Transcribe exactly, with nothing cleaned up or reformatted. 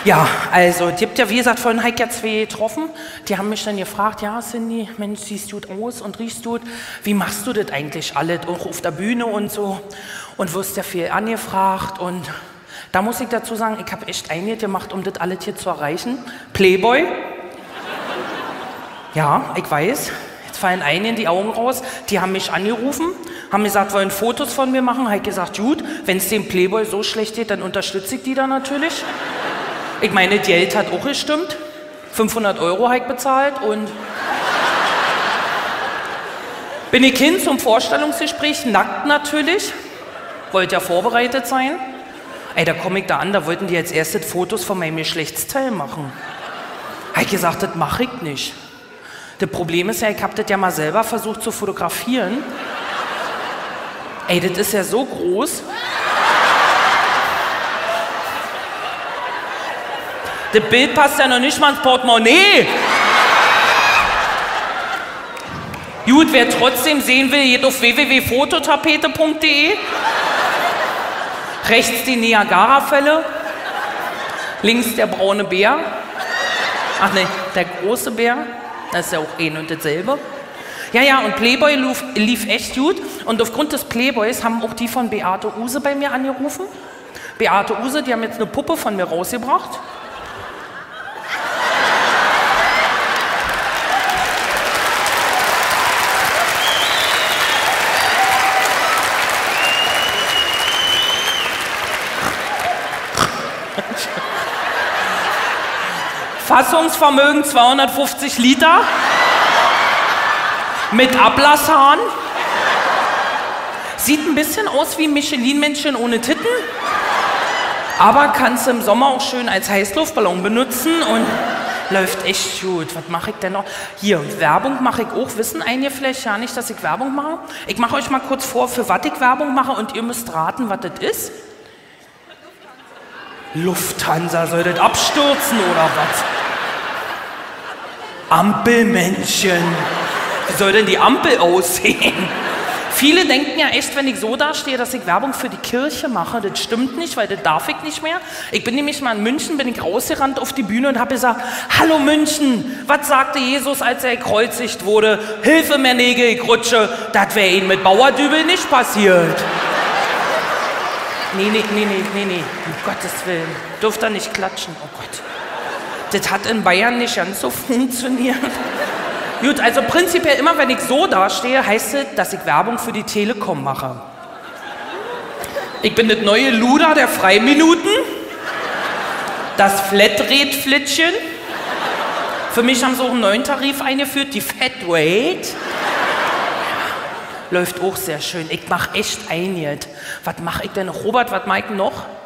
Ja, also, die habt ja, wie gesagt, vorhin Heike ja zwei getroffen. Die haben mich dann gefragt, ja, Cindy, Mensch, siehst gut aus und riechst gut. Wie machst du das eigentlich alles, auch auf der Bühne und so? Und wirst ja viel angefragt. Und da muss ich dazu sagen, ich habe echt einiges gemacht, um das alles hier zu erreichen. Playboy. Ja, ich weiß. Jetzt fallen einigen die Augen raus. Die haben mich angerufen, haben gesagt, wollen Fotos von mir machen. Habe ich gesagt, gut, wenn es dem Playboy so schlecht geht, dann unterstütze ich die da natürlich. Ich meine, das Geld hat auch gestimmt. fünfhundert Euro habe ich bezahlt und bin ich hin zum Vorstellungsgespräch, nackt natürlich. Wollte ja vorbereitet sein. Ey, da komme ich da an, da wollten die als erstes Fotos von meinem Geschlechtsteil machen. Habe ich gesagt, das mache ich nicht. Das Problem ist ja, ich habe das ja mal selber versucht zu fotografieren. Ey, das ist ja so groß. Das Bild passt ja noch nicht mal ins Portemonnaie. Gut, wer trotzdem sehen will, geht auf w w w punkt fototapete punkt de. Rechts die Niagara-Fälle. Links der braune Bär. Ach ne, der große Bär. Das ist ja auch ein und dasselbe. Ja, ja, und Playboy lief, lief echt gut. Und aufgrund des Playboys haben auch die von Beate Uhse bei mir angerufen. Beate Uhse, die haben jetzt eine Puppe von mir rausgebracht. Fassungsvermögen zweihundertfünfzig Liter. Mit Ablasshahn. Sieht ein bisschen aus wie ein Michelin-Männchen ohne Titten. Aber kannst du im Sommer auch schön als Heißluftballon benutzen und läuft echt gut. Was mache ich denn noch? Hier, Werbung mache ich auch. Wissen einige vielleicht ja nicht, dass ich Werbung mache? Ich mache euch mal kurz vor, für was ich Werbung mache und ihr müsst raten, was das ist. Lufthansa, soll das abstürzen oder was? Ampelmännchen. Wie soll denn die Ampel aussehen? Viele denken ja echt, wenn ich so dastehe, dass ich Werbung für die Kirche mache. Das stimmt nicht, weil das darf ich nicht mehr. Ich bin nämlich mal in München, bin ich rausgerannt auf die Bühne und habe gesagt, hallo München, was sagte Jesus, als er gekreuzigt wurde? Hilfe, mir Nägel, ich rutsche. Das wäre Ihnen mit Bauerdübel nicht passiert. Nee, nee, nee, nee, nee, nee, um Gottes Willen. Dürft ihr nicht klatschen, oh Gott. Das hat in Bayern nicht ganz so funktioniert. Gut, also prinzipiell immer, wenn ich so dastehe, heißt es, dass ich Werbung für die Telekom mache. Ich bin das neue Luder der Freiminuten, das Flatrate-Flittchen. Für mich haben sie auch einen neuen Tarif eingeführt, die Fatrate. Läuft auch sehr schön. Ich mache echt einiges. Was mache ich denn noch? Robert, was mache ich noch?